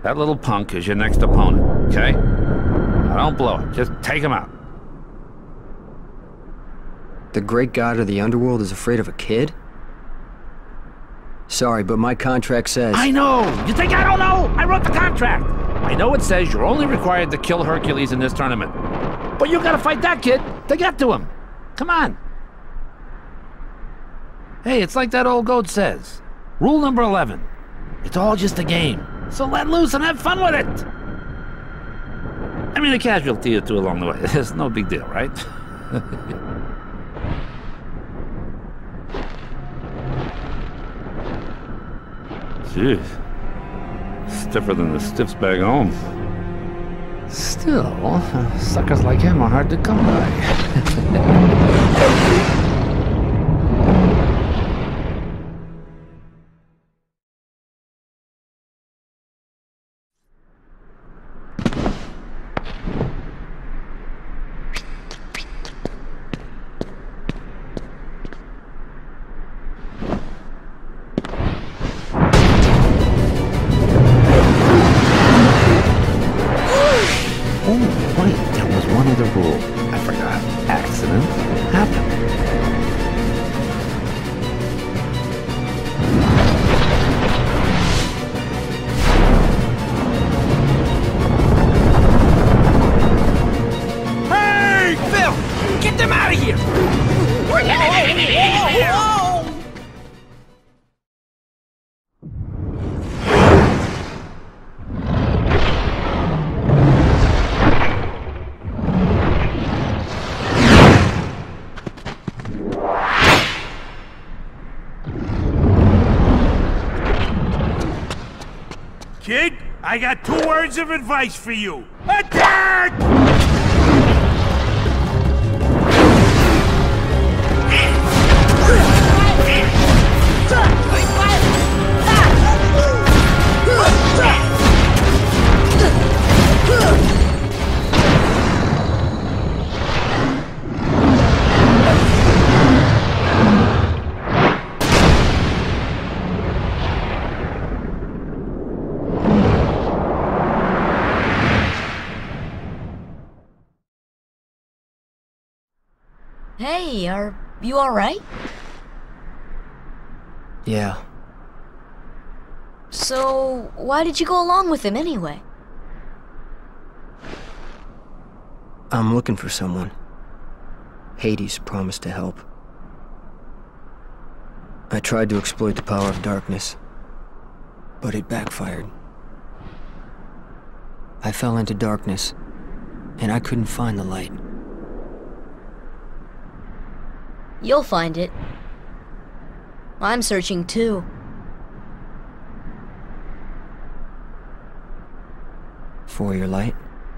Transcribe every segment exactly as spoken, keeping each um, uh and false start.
That little punk is your next opponent, okay? Now don't blow it. Just take him out. The great god of the underworld is afraid of a kid? Sorry, but my contract says... I know! You think I don't know? I wrote the contract! I know it says you're only required to kill Hercules in this tournament. But you gotta fight that kid to get to him. Come on. Hey, it's like that old goat says. Rule number eleven. It's all just a game. So let loose and have fun with it! I mean, a casualty or two along the way. It's no big deal, right? Jeez. Stiffer than the stiffs back home. Still, suckers like him are hard to come by. Kid, I got two words of advice for you. Attack! Hey, are you alright? Yeah. So, why did you go along with him anyway? I'm looking for someone. Hades promised to help. I tried to exploit the power of darkness, but it backfired. I fell into darkness, and I couldn't find the light. You'll find it. I'm searching too. For your light?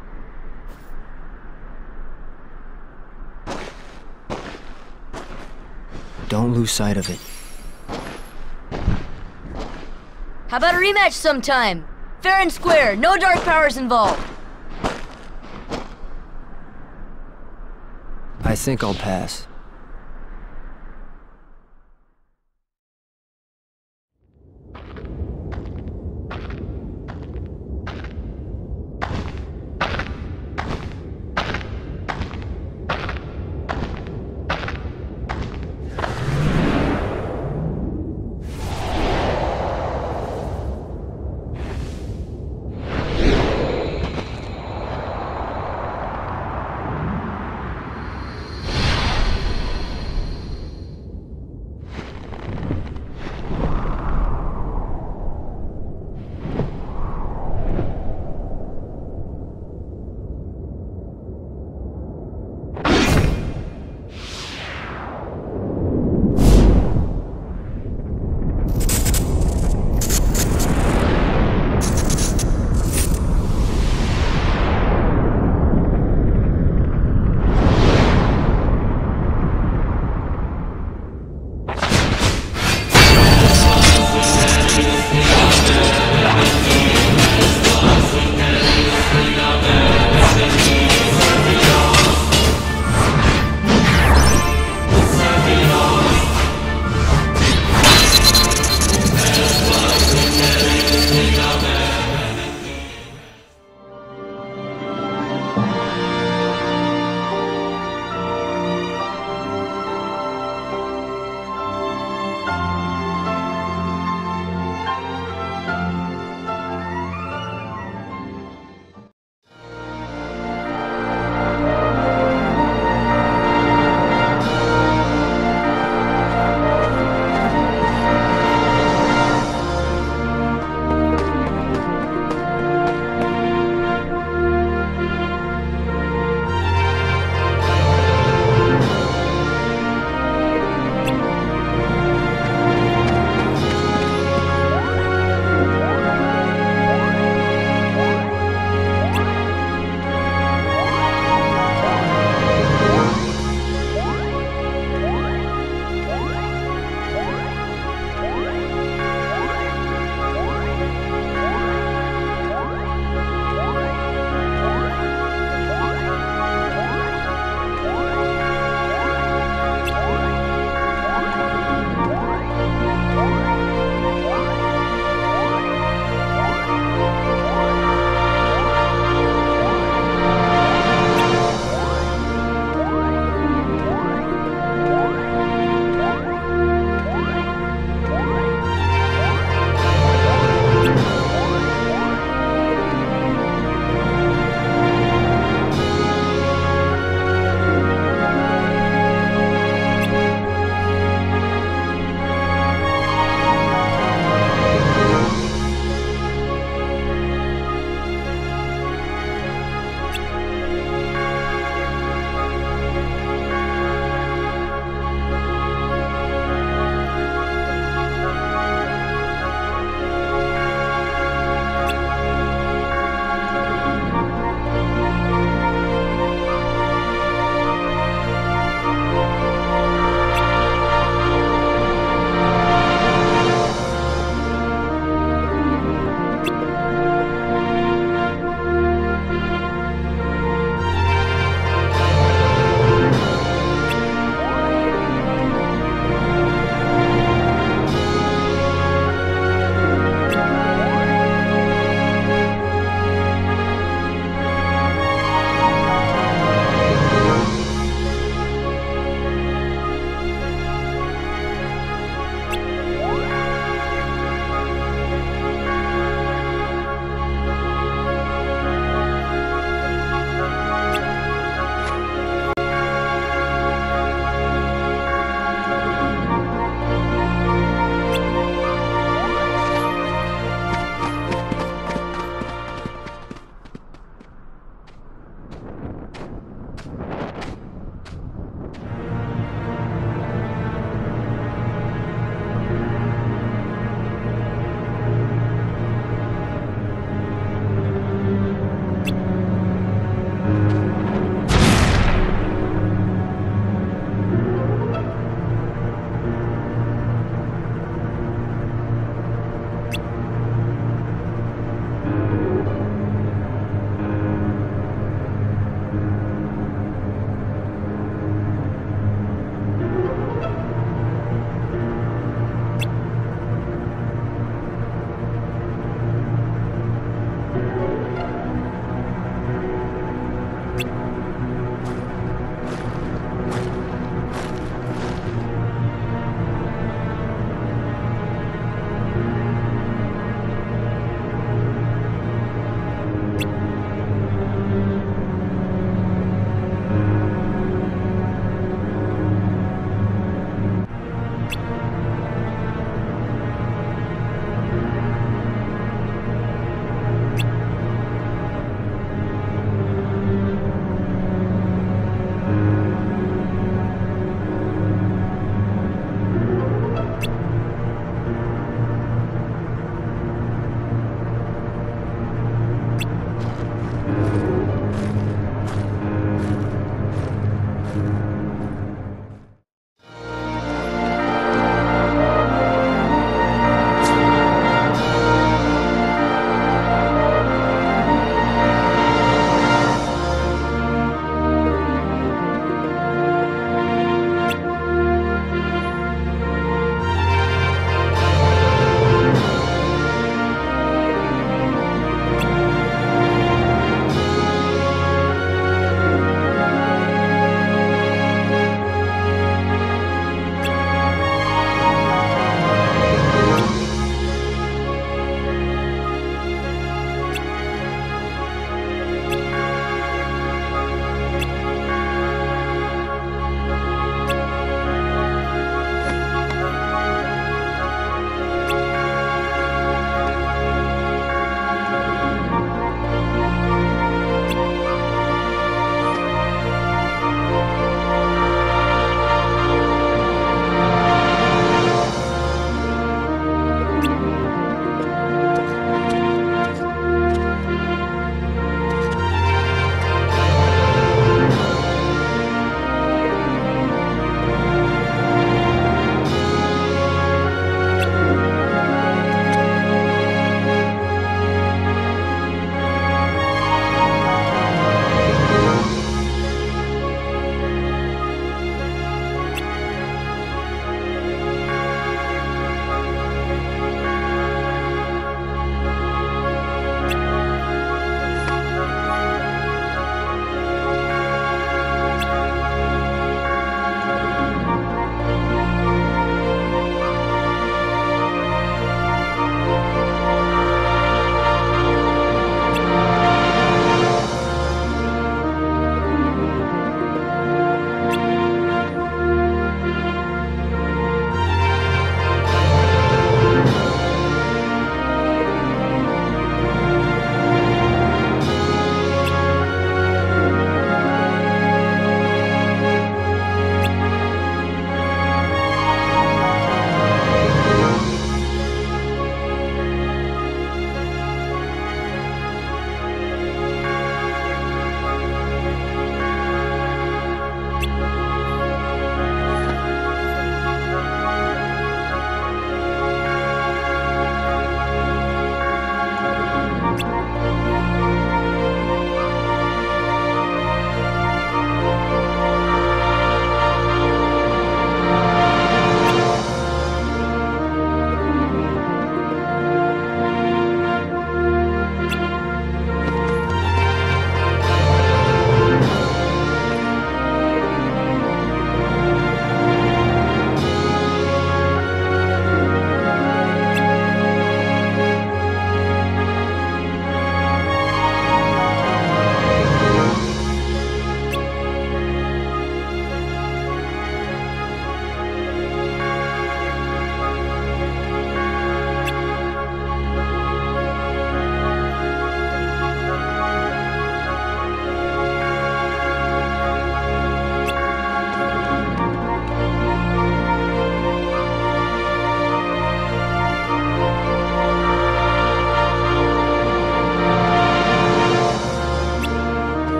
Don't lose sight of it. How about a rematch sometime? Fair and square, no dark powers involved. I think I'll pass.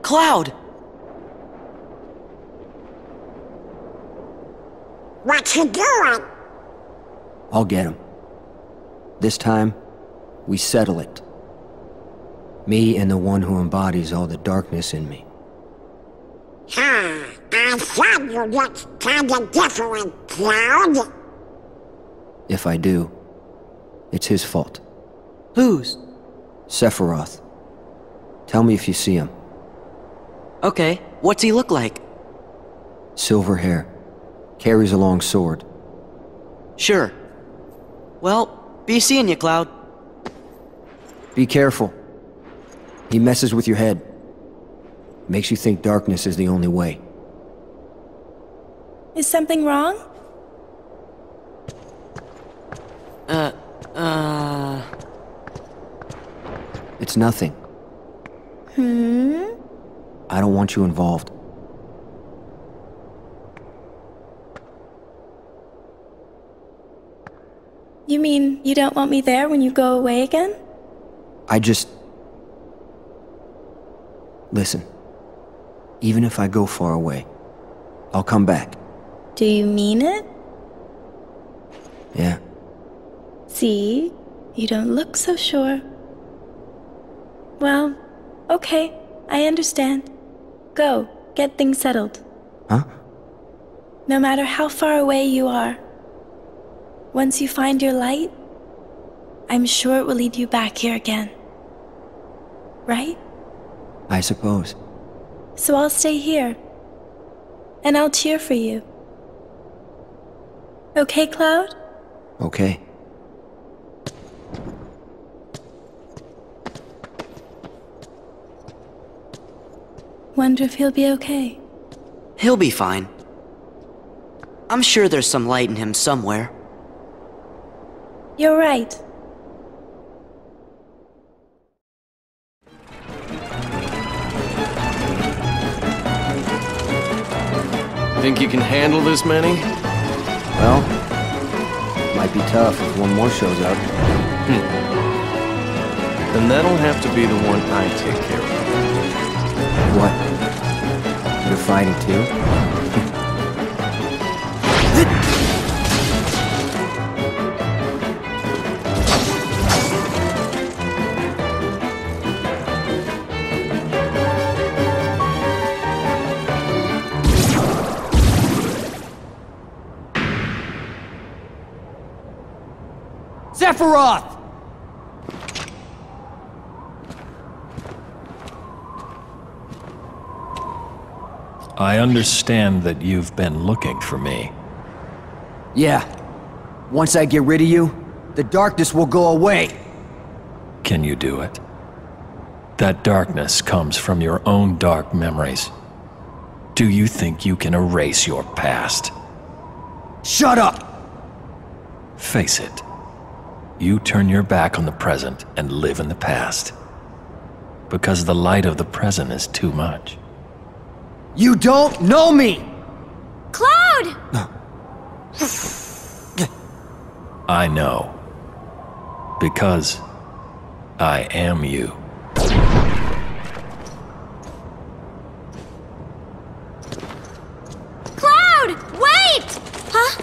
Cloud! What you doing? I'll get him. This time, we settle it. Me and the one who embodies all the darkness in me. Huh, I thought you looked kinda different, Cloud. If I do, it's his fault. Whose? Sephiroth. Tell me if you see him. Okay, what's he look like? Silver hair. Carries a long sword. Sure. Well, be seeing you, Cloud. Be careful. He messes with your head. Makes you think darkness is the only way. Is something wrong? Uh, uh... It's nothing. Hmm? I don't want you involved. You mean you don't want me there when you go away again? I just... Listen. Even if I go far away, I'll come back. Do you mean it? Yeah. See? You don't look so sure. Well, okay. I understand. Go, get things settled. Huh? No matter how far away you are, once you find your light, I'm sure it will lead you back here again. Right? I suppose. So I'll stay here. And I'll cheer for you. Okay, Cloud? Okay. Wonder if he'll be okay. He'll be fine. I'm sure there's some light in him somewhere. You're right. Think you can handle this many? Well, might be tough if one more shows up. Hmm. Then that'll have to be the one I take care of. What? You're fighting too? Sephiroth! I understand that you've been looking for me. Yeah. Once I get rid of you, the darkness will go away. Can you do it? That darkness comes from your own dark memories. Do you think you can erase your past? Shut up! Face it. You turn your back on the present and live in the past. Because the light of the present is too much. You don't know me! Cloud! I know. Because I am you. Cloud! Wait! Huh?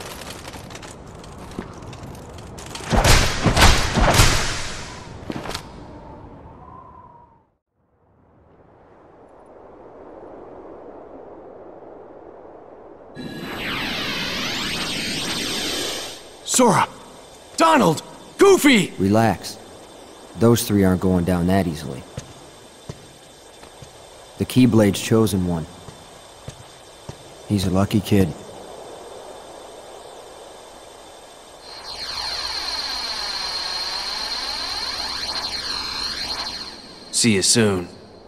Sora! Donald! Goofy! Relax. Those three aren't going down that easily. The Keyblade's chosen one. He's a lucky kid. See you soon.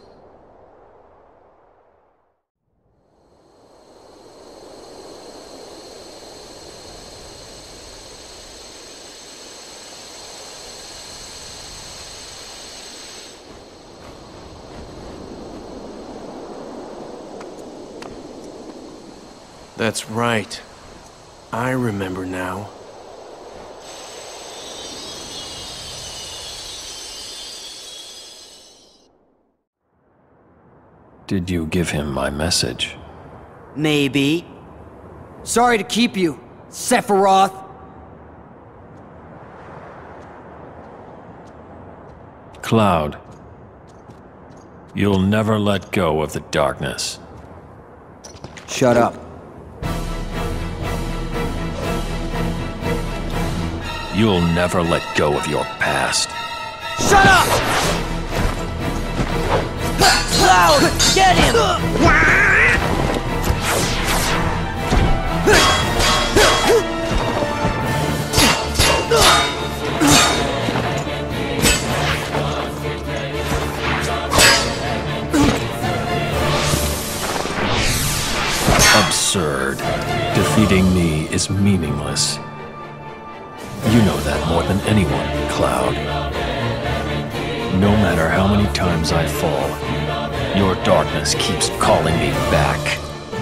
That's right. I remember now. Did you give him my message? Maybe. Sorry to keep you, Sephiroth. Cloud, you'll never let go of the darkness. Shut up. You'll never let go of your past. Shut up! Cloud, get him! Absurd. Defeating me is meaningless. You know that more than anyone, Cloud. No matter how many times I fall, your darkness keeps calling me back.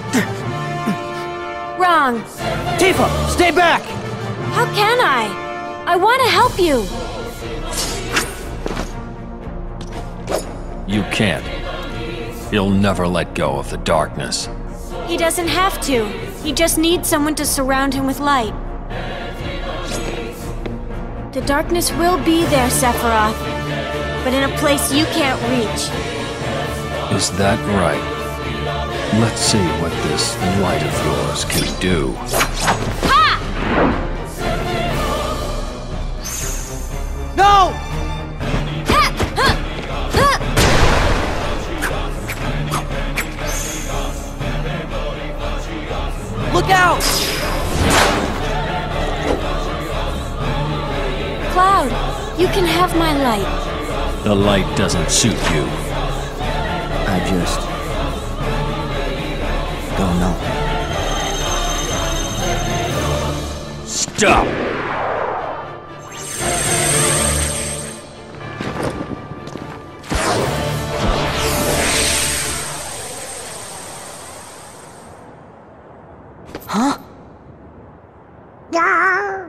Wrong. Tifa, stay back! How can I? I want to help you. You can't. He'll never let go of the darkness. He doesn't have to. He just needs someone to surround him with light. The darkness will be there, Sephiroth, but in a place you can't reach. Is that right? Let's see what this light of yours can do. Ha! No! Look out! Cloud, you can have my light. The light doesn't suit you. I just... don't know. Stop! Huh? No!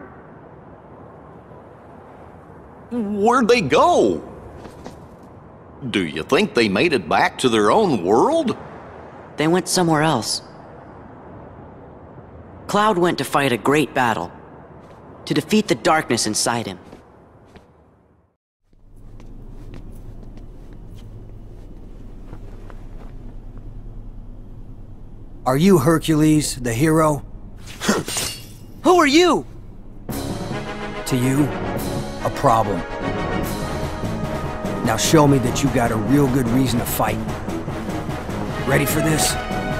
Where'd they go? Do you think they made it back to their own world? They went somewhere else. Cloud went to fight a great battle, to defeat the darkness inside him. Are you Hercules, the hero? Who are you? To you, a problem. Now show me that you got a real good reason to fight. Ready for this?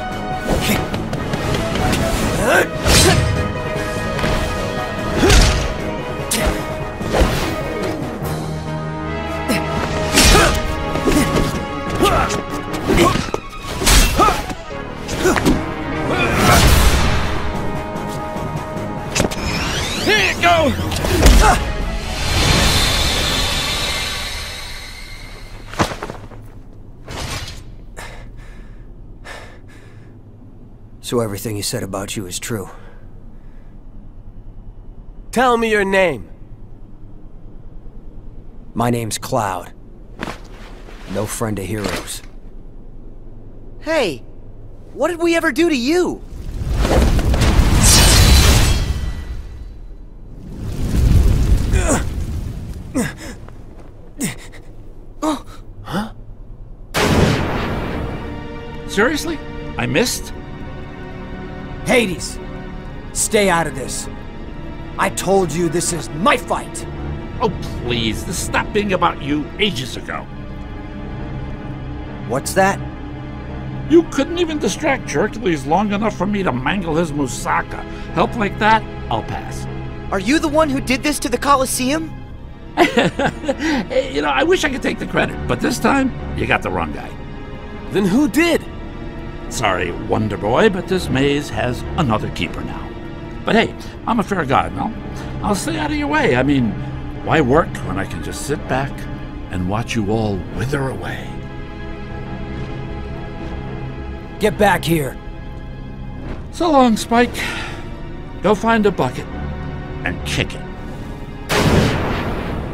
Here you go! So everything he said about you is true. Tell me your name. My name's Cloud. No friend of heroes. Hey, what did we ever do to you? Huh? Seriously? I missed? Hades! Stay out of this. I told you this is my fight! Oh, please. This stopped being about you ages ago. What's that? You couldn't even distract Hercules long enough for me to mangle his moussaka. Help like that? I'll pass. Are you the one who did this to the Colosseum? You know, I wish I could take the credit, but this time, you got the wrong guy. Then who did? Sorry, Wonder Boy, but this maze has another keeper now. But hey, I'm a fair guy, no? I'll stay out of your way. I mean, why work when I can just sit back and watch you all wither away? Get back here! So long, Spike. Go find a bucket and kick it.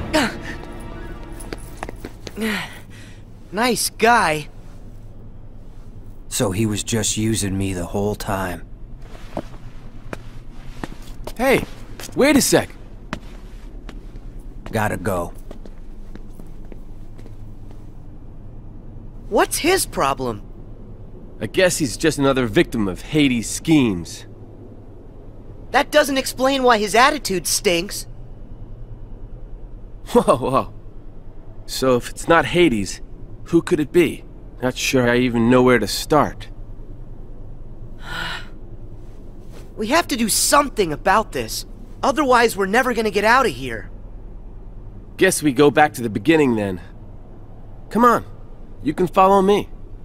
Nice guy. So he was just using me the whole time. Hey, wait a sec. Gotta go. What's his problem? I guess he's just another victim of Hades' schemes. That doesn't explain why his attitude stinks. Whoa, whoa. So if it's not Hades, who could it be? Not sure I even know where to start. We have to do something about this. Otherwise, we're never gonna get out of here. Guess we go back to the beginning then. Come on, you can follow me.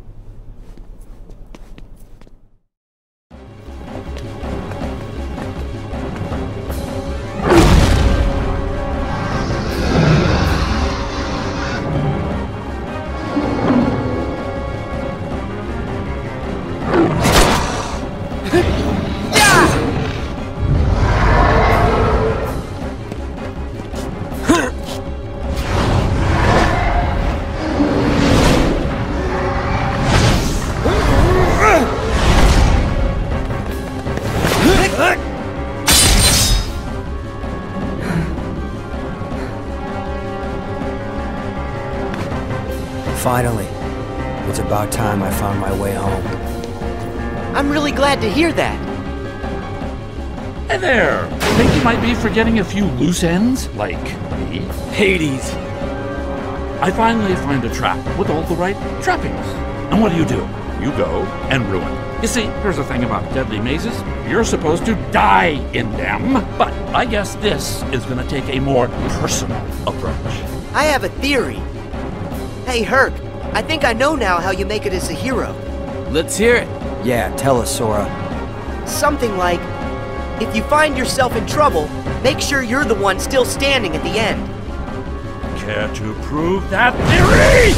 Finally. It's about time I found my way home. I'm really glad to hear that. Hey there! Think you might be forgetting a few loose ends? Like me? Hades! I finally find a trap with all the right trappings. And what do you do? You go and ruin. You see, here's the thing about deadly mazes. You're supposed to die in them. But I guess this is gonna take a more personal approach. I have a theory. Hey, Herc, I think I know now how you make it as a hero. Let's hear it. Yeah, tell us, Sora. Something like, if you find yourself in trouble, make sure you're the one still standing at the end. Care to prove that theory?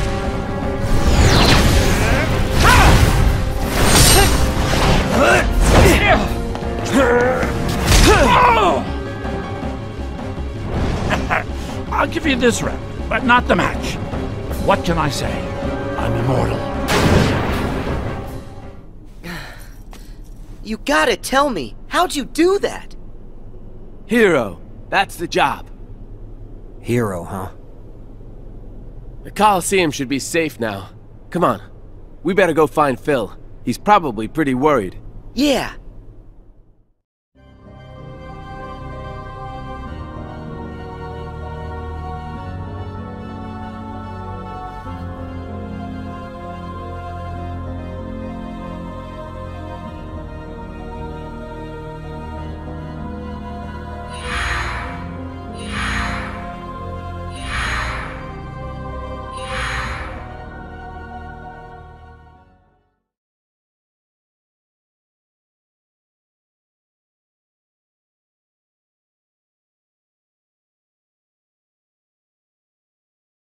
I'll give you this rep, but not the match. What can I say? I'm immortal. You gotta tell me, how'd you do that? Hero, that's the job. Hero, huh? The Colosseum should be safe now. Come on, we better go find Phil. He's probably pretty worried. Yeah,